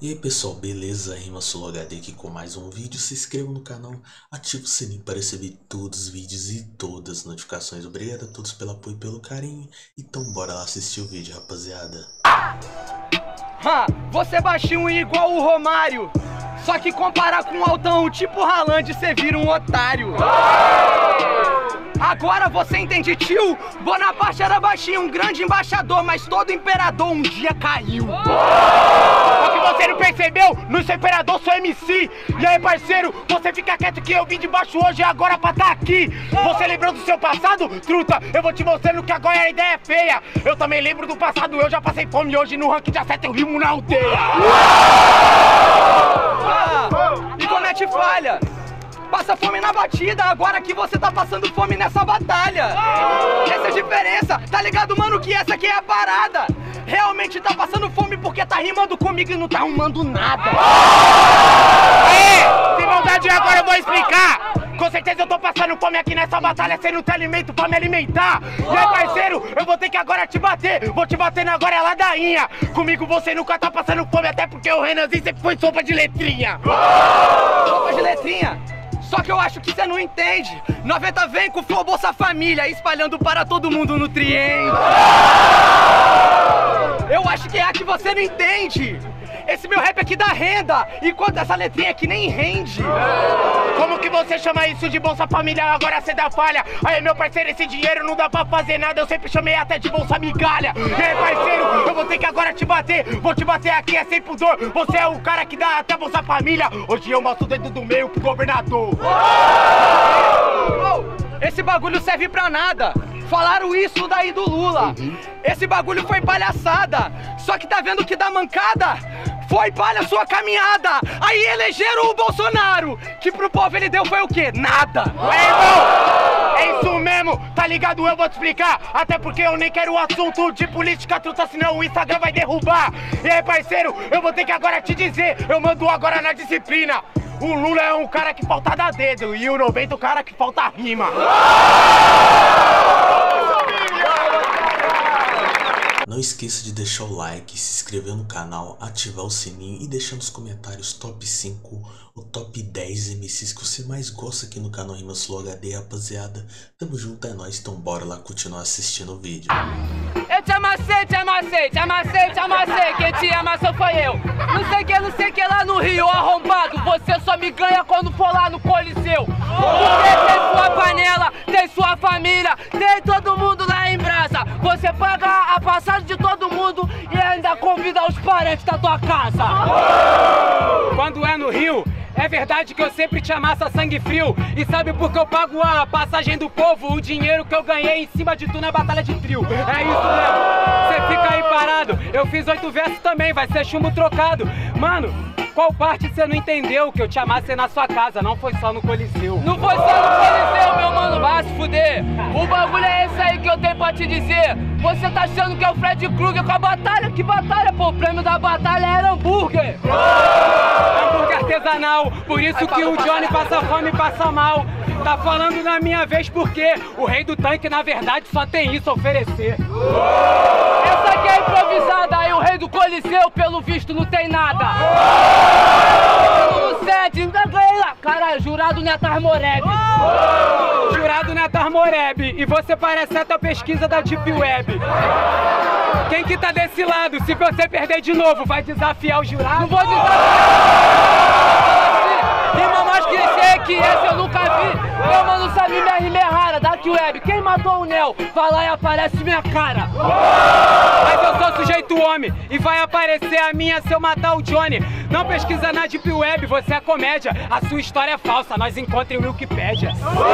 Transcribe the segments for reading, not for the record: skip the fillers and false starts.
E aí pessoal, beleza? RimaSoloHD aqui com mais um vídeo. Se inscreva no canal, ative o sininho para receber todos os vídeos e todas as notificações. Obrigado a todos pelo apoio e pelo carinho. Então bora lá assistir o vídeo, rapaziada. Você é baixinho igual o Romário, só que comparar com o altão tipo Haaland, você vira um otário. Agora você entende, tio? Bonaparte era baixinho, um grande embaixador, mas todo imperador um dia caiu. O que você não percebeu? Não sou imperador, sou MC. E aí, parceiro, você fica quieto que eu vim de baixo hoje e agora pra tá aqui. Você lembrou do seu passado? Truta, eu vou te mostrando que agora a ideia é feia. Eu também lembro do passado, eu já passei fome hoje no ranking de acerto eu rimo na aldeia. E comete falha. Passa fome na batida, agora que você tá passando fome nessa batalha. Essa é a diferença, tá ligado, mano, que essa aqui é a parada. Realmente tá passando fome porque tá rimando comigo e não tá arrumando nada. Sem maldade, agora eu vou explicar. Com certeza eu tô passando fome aqui nessa batalha, sem não ter alimento pra me alimentar. E aí, parceiro, eu vou ter que agora te bater. Vou te bater na agora é ladainha. Comigo você nunca tá passando fome, até porque o Renanzinho sempre foi sopa de letrinha. Sopa de letrinha? Só que eu acho que você não entende. 90 vem com Flow Bolsa Família, espalhando para todo mundo nutriente. Eu acho que é a que você não entende. Esse meu rap aqui dá renda, enquanto essa letrinha aqui nem rende. Como que você chama isso de Bolsa Família? Agora você dá falha. Aí, meu parceiro, esse dinheiro não dá pra fazer nada. Eu sempre chamei até de Bolsa Migalha. E aí, parceiro, eu vou ter que agora te bater. Vou te bater aqui, é sem pudor. Você é o cara que dá até Bolsa Família. Hoje eu mostro o dedo do meio pro governador. Esse bagulho serve pra nada. Falaram isso daí do Lula. Esse bagulho foi palhaçada. Só que tá vendo que dá mancada? Foi palha sua caminhada. Aí elegeram o Bolsonaro, que pro povo ele deu foi o quê? Nada. Irmão, é isso mesmo, tá ligado? Eu vou te explicar. Até porque eu nem quero o assunto de política, truta, senão o Instagram vai derrubar. E aí, parceiro, eu vou ter que agora te dizer, eu mando agora na disciplina. O Lula é um cara que falta dar dedo e o 90 o cara que falta rima. Não esqueça de deixar o like, se inscrever no canal, ativar o sininho e deixar nos comentários top 5 ou top 10 MCs que você mais gosta aqui no canal RimaSoloHD, rapaziada. Tamo junto, é nóis, então bora lá continuar assistindo o vídeo. Eu te amassei, te amassei, te amassei, te amassei. Quem te amassou foi eu. Não sei que lá no Rio, arrombado. Você só me ganha quando for lá no Coliseu. Porque tem sua panela, tem sua família, tem todo mundo lá em brasa. Você paga a passagem de todo mundo e ainda convida os parentes da tua casa. Quando é no Rio, é verdade que eu sempre te amasso a sangue frio. E sabe por que eu pago a passagem do povo? O dinheiro que eu ganhei em cima de tu na batalha de trio. É isso mesmo, você fica aí parado. Eu fiz 8 versos também, vai ser chumbo trocado. Mano, qual parte você não entendeu? Que eu te amassei na sua casa, não foi só no Coliseu. Não foi só no Coliseu, meu mano, vai se fuder. O bagulho é esse aí que eu tenho pra te dizer. Você tá achando que é o Fred Krueger com a batalha? Que batalha, pô? O prêmio da batalha era hambúrguer. Hambúrguer artesanal, por isso que o Johnny passa fome e passa mal. Tá falando na minha vez porque o rei do tanque na verdade só tem isso a oferecer. Essa aqui é improvisada, aí o rei do Coliseu pelo visto não tem nada. No 7, ainda ganhei lá. Caralho, jurado Netar Moreb. Jurado Netar Moreb, e você parece até a pesquisa da Deep Web. Quem que tá desse lado? Se você perder de novo, vai desafiar o jurado? Não vou desafiar. Rima mais clichê que essa eu nunca vi. Meu mano sabe minha rima é rara, Dark Web. Quem matou o Neo? Vai lá e aparece minha cara. Mas eu sou sujeito homem e vai aparecer a minha se eu matar o Johnny. Não pesquisa na Deep Web, você é comédia. A sua história é falsa, nós encontramos em Wikipédia.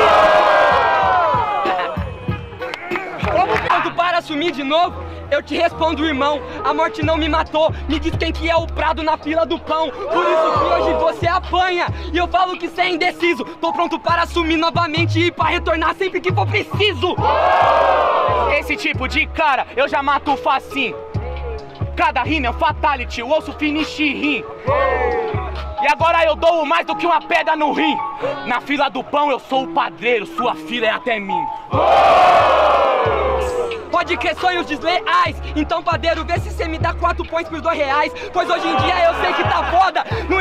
Quando para assumir de novo, eu te respondo, irmão. A morte não me matou, me diz quem que é o prado na fila do pão. Por isso que hoje você apanha e eu falo que cê é indeciso. Tô pronto para assumir novamente e pra retornar sempre que for preciso. Esse tipo de cara eu já mato facinho. Cada rima é um fatality, o osso finish rim. E agora eu dou mais do que uma pedra no rim. Na fila do pão eu sou o padreiro, sua fila é até mim. Pode crer, sonhos desleais. Então, padeiro, vê se cê me dá 4 points por R$2. Pois hoje em dia eu sei que tá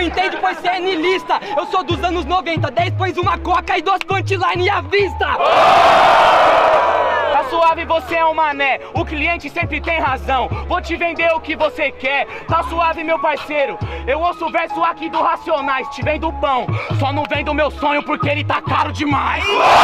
entende, pois cê é niilista. Eu sou dos anos 90, 10 pôs uma coca e 2 punchline à vista. Tá suave, você é um mané, o cliente sempre tem razão. Vou te vender o que você quer, tá suave, meu parceiro. Eu ouço o verso aqui do Racionais, te vendo pão. Só não vendo meu sonho porque ele tá caro demais.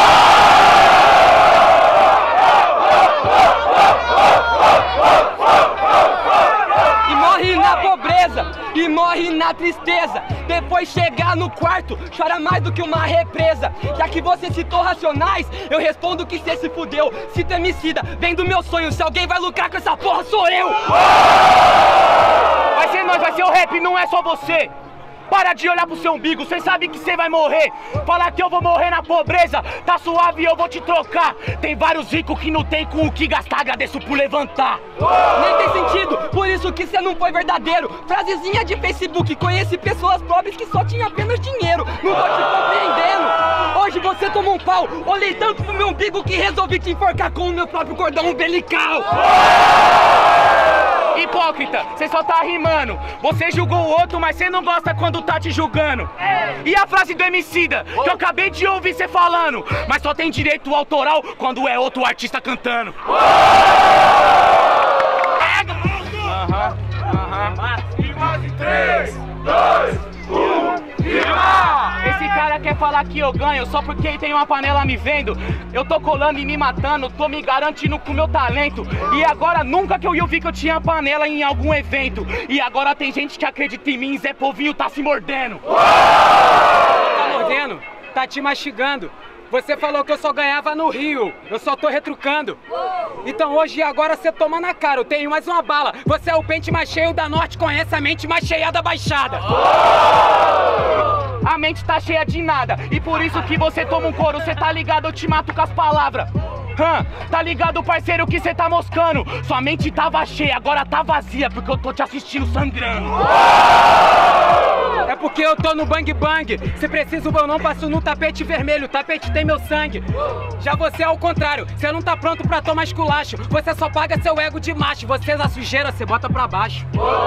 E morre na pobreza, e morre na tristeza. Depois chegar no quarto, chora mais do que uma represa. Já que você citou Racionais, eu respondo que cê se fudeu. Cito Emicida, vem do meu sonho. Se alguém vai lucrar com essa porra, sou eu. Vai ser nós, vai ser o rap, não é só você. Para de olhar pro seu umbigo, cê sabe que cê vai morrer. Falar que eu vou morrer na pobreza, tá suave, eu vou te trocar. Tem vários ricos que não tem com o que gastar, agradeço por levantar. Nem tem sentido, por isso que cê não foi verdadeiro. Frasezinha de Facebook, conheci pessoas pobres que só tinham apenas dinheiro. Não tô te compreendendo. Hoje você tomou um pau, olhei tanto pro meu umbigo que resolvi te enforcar com o meu próprio cordão umbilical. Hipócrita, cê só tá rimando. Você julgou o outro, mas cê não gosta quando tá te julgando. E a frase do Emicida, que eu acabei de ouvir cê falando, mas só tem direito autoral quando é outro artista cantando. Em 3, 2, 1, rima! Esse cara quer falar que eu ganho só porque tem uma panela me vendo. Eu tô colando e me matando, tô me garantindo com meu talento. E agora nunca que eu vi que eu tinha panela em algum evento. E agora tem gente que acredita em mim, Zé Povinho tá se mordendo. Tá mordendo? Tá te mastigando. Você falou que eu só ganhava no Rio, eu só tô retrucando. Então hoje e agora você toma na cara, eu tenho mais uma bala. Você é o pente mais cheio da Norte, conhece a mente mais cheia da Baixada. A mente tá cheia de nada, e por isso que você toma um couro, cê tá ligado, eu te mato com as palavras. Tá ligado, parceiro, que cê tá moscando. Sua mente tava cheia, agora tá vazia, porque eu tô te assistindo sangrando. É porque eu tô no bang bang. Se preciso eu não passo no tapete vermelho. O tapete tem meu sangue. Já você é o contrário. Você não tá pronto pra tomar esculacho. Você só paga seu ego de macho. Você da sujeira, você bota pra baixo.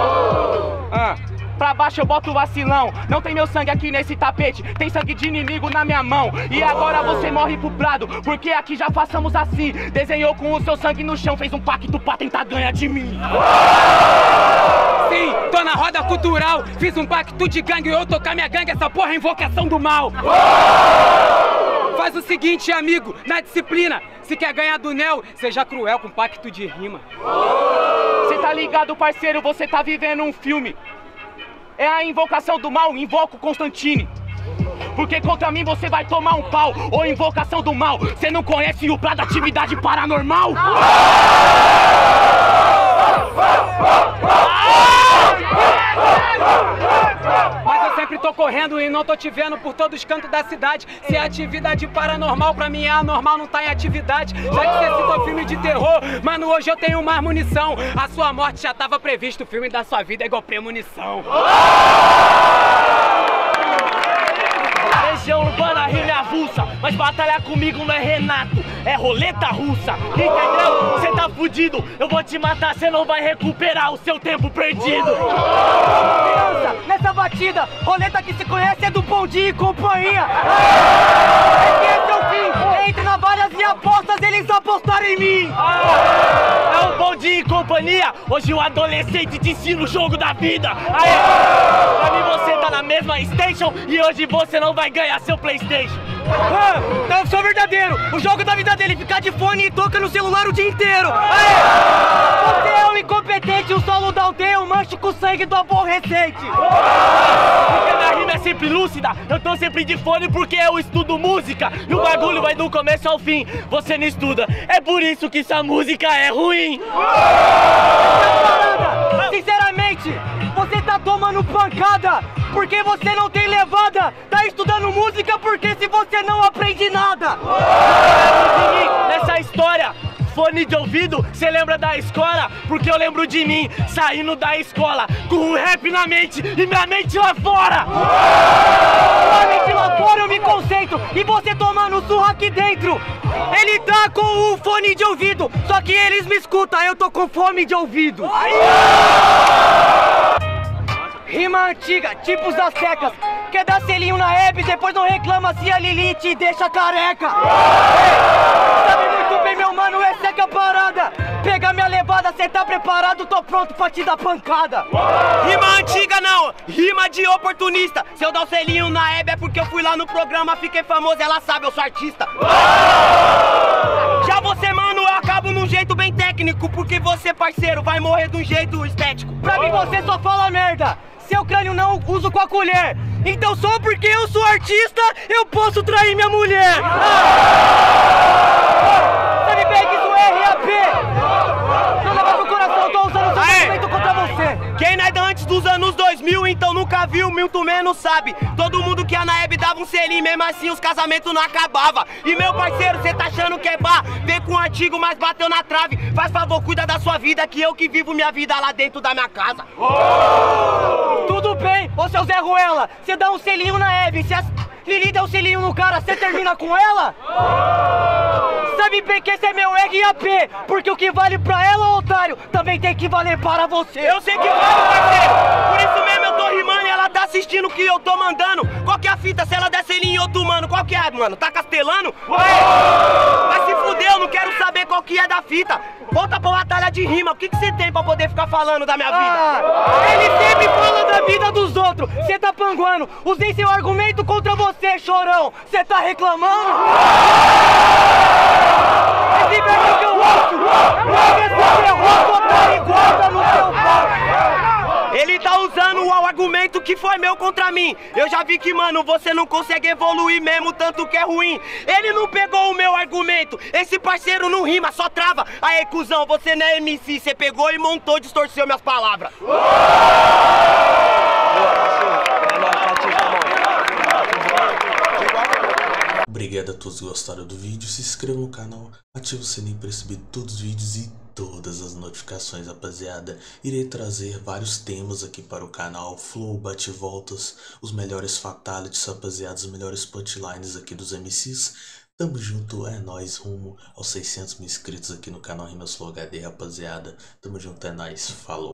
Pra baixo eu boto vacilão. Não tem meu sangue aqui nesse tapete, tem sangue de inimigo na minha mão. E agora você morre pro prado, porque aqui já façamos assim. Desenhou com o seu sangue no chão, fez um pacto pra tentar ganhar de mim. Sim, tô na roda cultural. Fiz um pacto de gangue e eu tocar minha gangue. Essa porra é invocação do mal. Faz o seguinte, amigo, na disciplina. Se quer ganhar do Nel, seja cruel com pacto de rima. Cê tá ligado, parceiro, você tá vivendo um filme. É a invocação do mal, invoco Constantine. Porque contra mim você vai tomar um pau. Ou invocação do mal, você não conhece o plano da atividade paranormal? Mas eu sempre tô correndo e não tô te vendo por todos os cantos da cidade. Se é atividade paranormal, pra mim é anormal, não tá em atividade. Já que você citou filme de terror, mano, hoje eu tenho mais munição. A sua morte já tava previsto, o filme da sua vida é igual premonição. Região urbana, rima é avulsa, mas batalhar comigo não é Renato, é roleta russa, entendeu? Cê tá fudido, eu vou te matar, cê não vai recuperar o seu tempo perdido. Criança, nessa batida, roleta que se conhece é do Bom Dia e Companhia. Esse é o fim, entre na várias e apostas, eles apostaram em mim. É um Bom Dia e Companhia, hoje o adolescente te ensina o jogo da vida. Aê, pra mim você tá na mesma station e hoje você não vai ganhar seu PlayStation. Então eu sou verdadeiro, o jogo da vida dele ficar de fone e toca no celular o dia inteiro. Você é um incompetente, o solo da aldeia, eu mancho com o sangue do aborrecente. Porque minha rima é sempre lúcida, eu tô sempre de fone porque eu estudo música. E o bagulho vai do começo ao fim, você não estuda, é por isso que essa música é ruim. Sinceramente, você tá tomando pancada porque você não tem levada. Tá estudando música porque se você não aprende nada. Nessa história, fone de ouvido, cê lembra da escola? Porque eu lembro de mim, saindo da escola, com o rap na mente e minha mente lá fora. Sua mente lá fora eu me concentro e você tomando surra aqui dentro. Ele tá com o fone de ouvido, só que eles me escutam, eu tô com fome de ouvido. Rima antiga, tipo os aztecas. Quer dar selinho na Hebe, depois não reclama se a Lili te deixa careca. Sabe muito bem, meu mano, essa é que é a parada. Pega minha levada, cê tá preparado, tô pronto pra te dar pancada. Rima antiga não, rima de oportunista. Se eu dar o selinho na Hebe é porque eu fui lá no programa, fiquei famoso, ela sabe, eu sou artista. Já você, mano, eu acabo num jeito bem técnico, porque você, parceiro, vai morrer de um jeito estético. Pra mim você só fala merda. Seu crânio não uso com a colher. Então só porque eu sou artista, eu posso trair minha mulher. Sabe bem que isso é RAP. Não leva pro coração, tô usando o seu sentimento contra você. Quem não é da antes dos anos 2000, então nunca viu, muito menos sabe. Todo mundo que a Naeb dava um selinho, mesmo assim os casamentos não acabavam. E meu parceiro, cê tá achando que é bar? Vem com o antigo, mas bateu na trave. Faz favor, cuida da sua vida, que eu que vivo minha vida lá dentro da minha casa. Tudo bem, ô seu Zé Ruela, cê dá um selinho na Hebe. Se a Lili der um selinho no cara, cê termina com ela? Sabe bem que esse é meu RAP, porque o que vale pra ela, otário, também tem que valer para você. Eu sei que vale, parceiro. Por isso mesmo eu tô rimando e ela tá assistindo o que eu tô mandando. Qual que é a fita? Se ela der selinho em outro mano, qual que é, mano? Tá castelando? Vai se fuder, eu não quero saber qual que é da fita. Volta pra batalha de rima, o que que você tem pra poder ficar falando da minha vida? Ele sempre fala da vida dos outros, cê tá panguando. Usei seu argumento contra você, chorão. Cê tá reclamando? Esse verbo que eu ouço, esse terror total e guarda no seu pau. Ele tá usando o argumento que foi meu contra mim. Eu já vi que, mano, você não consegue evoluir mesmo, tanto que é ruim. Ele não pegou o meu argumento. Esse parceiro não rima, só trava. Aí, cuzão, você não é MC. Você pegou e montou, distorceu minhas palavras. Obrigado a todos que gostaram do vídeo, se inscreva no canal, ative o sininho para receber todos os vídeos e todas as notificações, rapaziada. Irei trazer vários temas aqui para o canal, flow, bate-voltas, os melhores fatalities, rapaziada, os melhores punchlines aqui dos MCs. Tamo junto, é nóis, rumo aos 600 mil inscritos aqui no canal Rimas Flow HD, rapaziada. Tamo junto, é nóis, falou.